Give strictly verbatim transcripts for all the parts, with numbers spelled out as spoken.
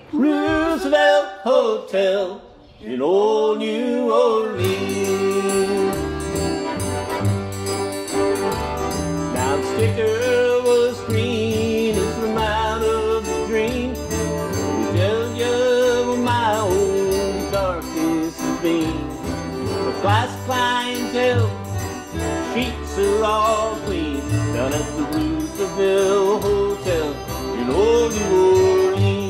Roosevelt Hotel in old New Orleans. Now the sticker was green as from out of a dream. We tell you where my old darkest has been. The class clientele, sheets are all clean down at the Roosevelt Hotel in old New Orleans.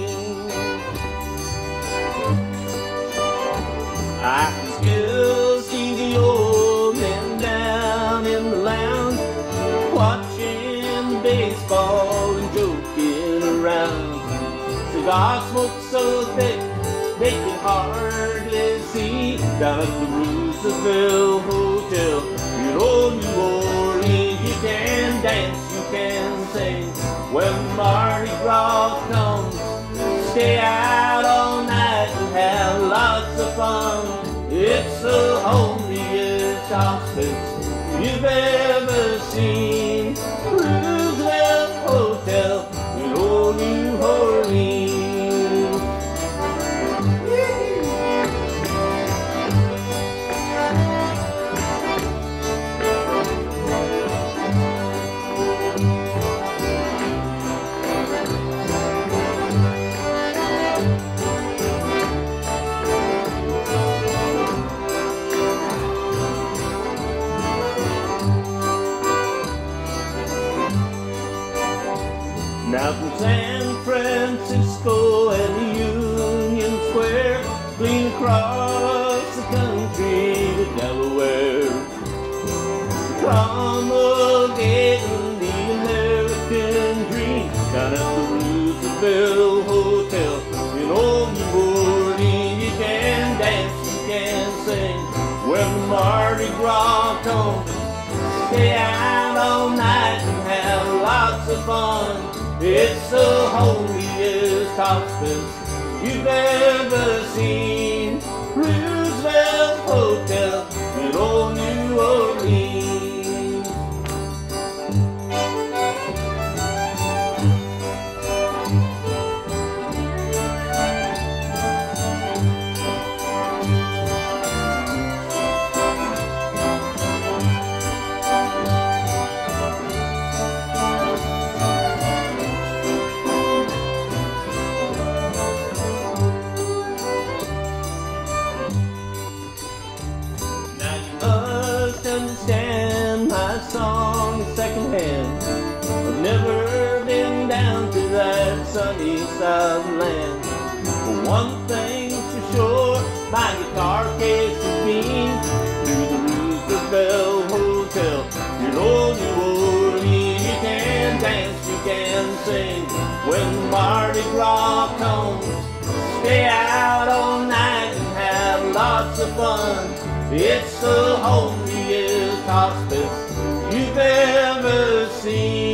I can still see the old men down in the lounge, watching baseball and joking around. Cigar smoke so thick they can hardly see down at the Roosevelt Hotel in old New Orleans. You can dance, you can sing when Mardi Gras comes. Stay out all night and have lots of fun. It's the homeliest hospice you've ever seen. Roosevelt Hotel in old New Orleans. Now from San Francisco and the Union Square, clean across the country to Delaware, promulgating the American dream down at the Roosevelt Hotel in old New Orleans. You can dance, you can sing when Mardi Gras comes. Stay out all night and have lots of fun. It's the holiest hospice you've ever seen. Roosevelt Hotel in old New Orleans. Understand my song secondhand. I've never been down to that sunny south land. But one thing's for sure, my guitar case has been through the Roosevelt Hotel in old New Orleans. You can dance, you can sing when Mardi Gras comes. Stay out all night and have lots of fun. It's the holiest hospice you've ever seen.